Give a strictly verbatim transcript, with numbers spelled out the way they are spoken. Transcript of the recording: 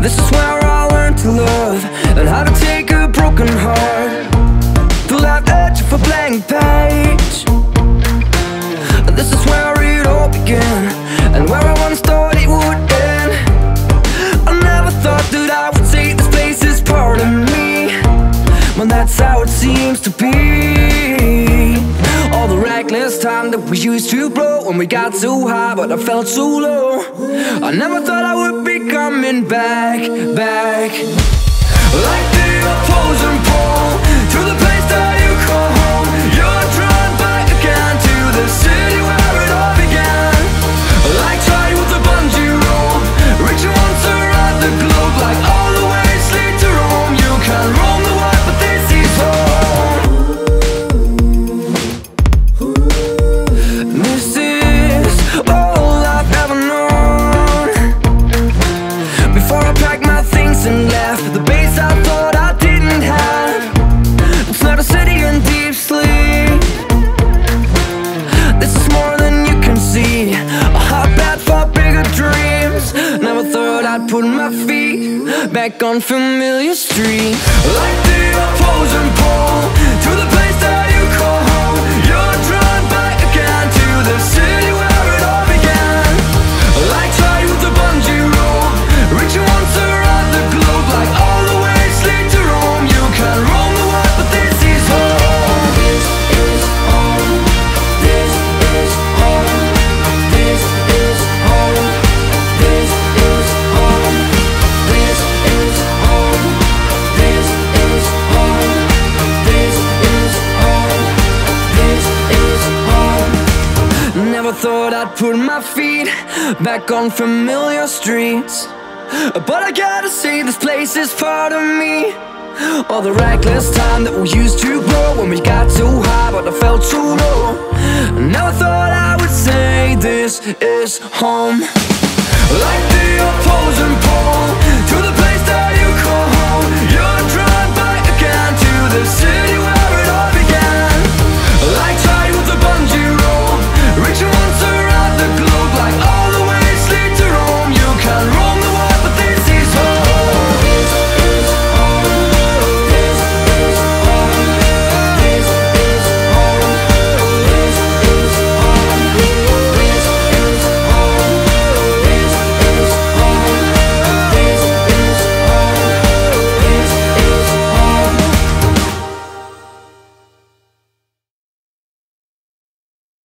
This is where I learned to love and how to take a broken heart, the life edge of a blank page. This is where it all began, and where I once thought it would end. I never thought that I would say this place is part of me, but that's how it seems to be. All the reckless time that we used to blow when we got so high, but I felt so low. I never thought I would be coming back, back. Like the opposing pole, to the place that you call home. You're drawn back again to the city where it all began. Like trying with a bungee rope, reaching once around the globe. Like all the ways lead to Rome. You can roam the world, but this is home. This is all I've ever known. Before I packed my things and left the base I thought I didn't have. It's not a city in deep sleep. This is more than you can see, a hotbed for bigger dreams. Never thought I'd put my feet back on familiar streets. Like the opposing pole, to the place that you call home. You're drawn back again to the city where it all began. Like trying with a bungee rope, reaching once around the globe. Like all the ways lead to Rome. You can roam the world, but this is home. This is home. This is home. This is home. This is home. This is home. This is home. This is home. This is home. Never thought I'd put my feet back on familiar streets, but I gotta say this place is part of me. All the reckless time that we used to blow when we got too high, but I felt too low. Never thought I would say this is home. Like the opposing pole,